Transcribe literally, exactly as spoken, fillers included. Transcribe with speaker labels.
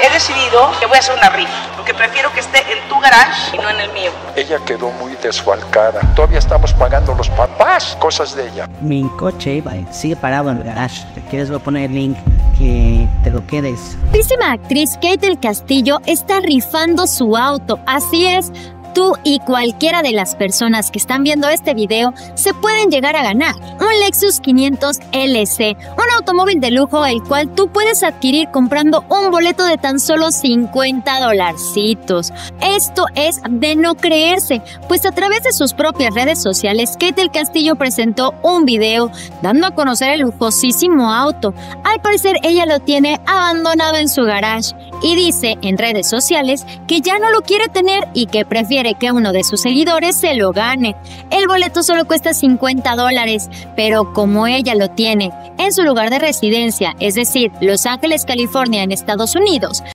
Speaker 1: he decidido que voy a hacer una rifa, porque prefiero que esté en tu garage y no en el mío.
Speaker 2: Ella quedó muy desfalcada. Todavía estamos pagando los papás, cosas de ella.
Speaker 3: Mi coche sigue parado en el garage. Si quieres voy a poner el link que te lo quedes.
Speaker 4: La guapísima actriz Kate del Castillo está rifando su auto. Así es. Tú y cualquiera de las personas que están viendo este video se pueden llegar a ganar un Lexus quinientos L C, un automóvil de lujo el cual tú puedes adquirir comprando un boleto de tan solo cincuenta dolarcitos. Esto es de no creerse, pues a través de sus propias redes sociales, Kate del Castillo presentó un video dando a conocer el lujosísimo auto. Al parecer ella lo tiene abandonado en su garage y dice en redes sociales que ya no lo quiere tener y que prefiere que uno de sus seguidores se lo gane. El boleto solo cuesta cincuenta dólares, pero como ella lo tiene en su lugar de residencia, es decir, Los Ángeles, California, en Estados Unidos,